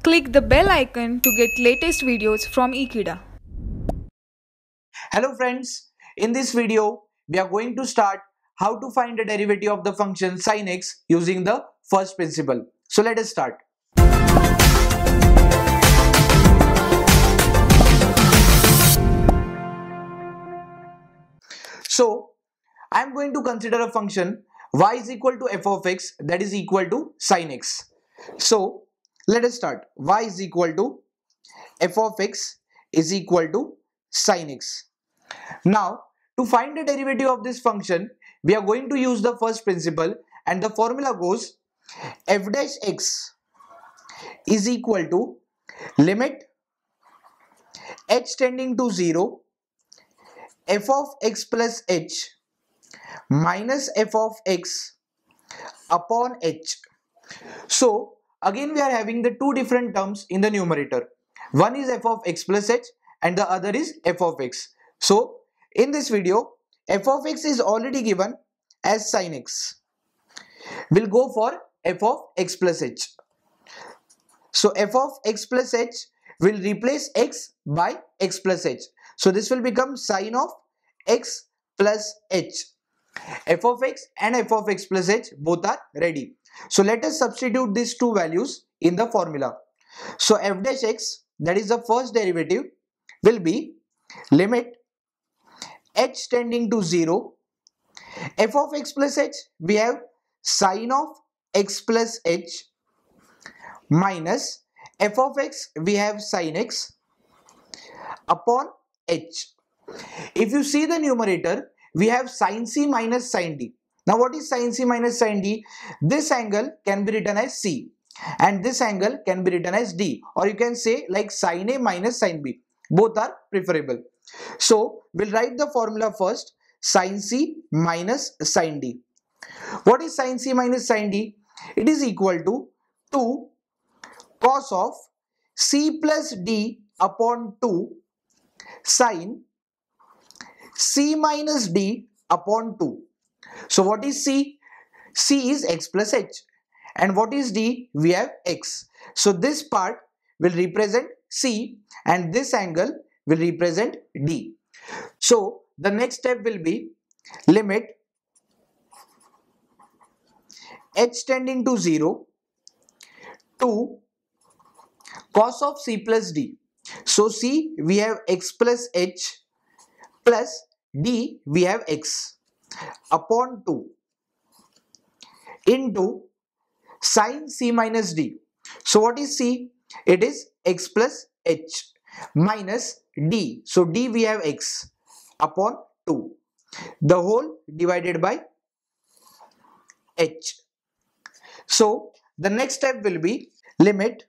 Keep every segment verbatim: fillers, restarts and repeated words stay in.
Click the bell icon to get latest videos from Ekeeda. Hello friends, in this video we are going to start how to find the derivative of the function sin x using the first principle. So let us start. So I am going to consider a function y is equal to f of x that is equal to sin x. So let us start. Y is equal to f of x is equal to sin x. Now to find the derivative of this function we are going to use the first principle, and the formula goes f dash x is equal to limit h tending to zero f of x plus h minus f of x upon h. So again we are having the two different terms in the numerator. One is f of x plus h and the other is f of x. So in this video f of x is already given as sin x. We'll go for f of x plus h. So f of x plus h will replace x by x plus h. So this will become sin of x plus h. F of x and f of x plus h both are ready. So let us substitute these two values in the formula. So f dash x, that is the first derivative, will be limit h tending to zero. F of x plus h, we have sin of x plus h minus f of x, we have sin x upon h. If you see the numerator, we have sin c minus sin d. Now what is sin c minus sin d? This angle can be written as c and this angle can be written as d, or you can say like sin a minus sin b. Both are preferable. So we'll write the formula first, sin c minus sin d. What is sin c minus sin d? It is equal to two cos of c plus d upon two sin c minus d upon two. So what is c? C is x plus h, and what is d? We have x. So this part will represent c and this angle will represent d. So the next step will be limit h tending to zero to cos of c plus d. So c we have x plus h plus d we have x upon two into sin c minus d. So what is c? It is x plus h minus d. So d we have x upon two, the whole divided by h. So the next step will be limit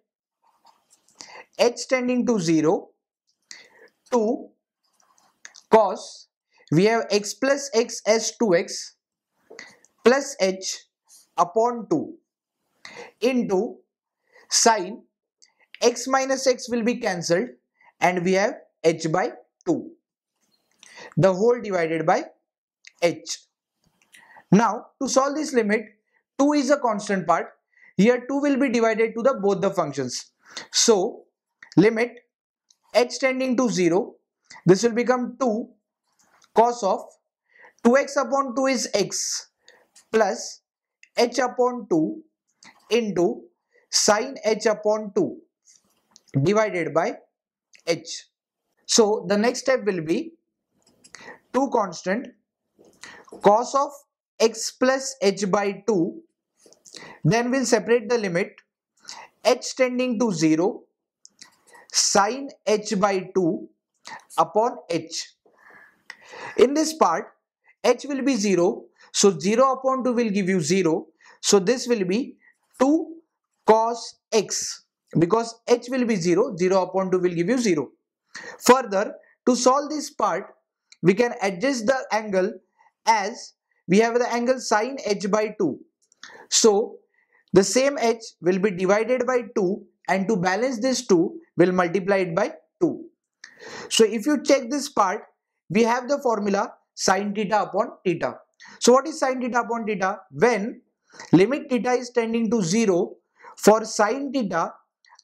h tending to zero to cos, we have x plus x as two x plus h upon two into sin x minus x will be cancelled and we have h by two, the whole divided by h. Now to solve this limit, two is a constant part. Here two will be divided to the both the functions. So limit h tending to zero, this will become two cos of two x upon two is x plus h upon two into sin h upon two divided by h. So the next step will be two constant cos of x plus h by two, then we'll separate the limit h tending to zero sin h by two upon h. In this part h will be zero, so zero upon two will give you zero, so this will be two cos x, because h will be zero, zero upon two will give you zero. Further, to solve this part we can adjust the angle as we have the angle sin h by two. So the same h will be divided by two, and to balance this two will multiply it by two. So if you check this part, we have the formula sin theta upon theta. So what is sin theta upon theta? When limit theta is tending to zero, for sin theta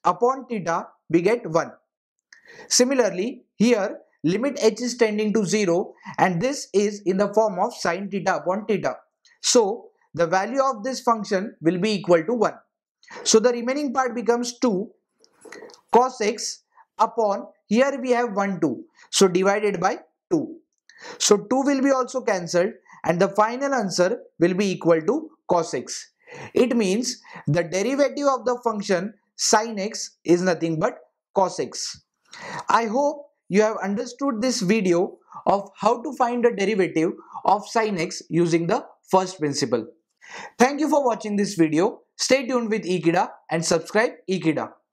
upon theta, we get one. Similarly, here limit h is tending to zero and this is in the form of sine theta upon theta. So the value of this function will be equal to one. So the remaining part becomes two cos x upon, here we have one, two. So divided by two. So two will be also cancelled and the final answer will be equal to cos x. It means the derivative of the function sin x is nothing but cos x. I hope you have understood this video of how to find the derivative of sin x using the first principle. Thank you for watching this video. Stay tuned with Ekeeda and subscribe Ekeeda.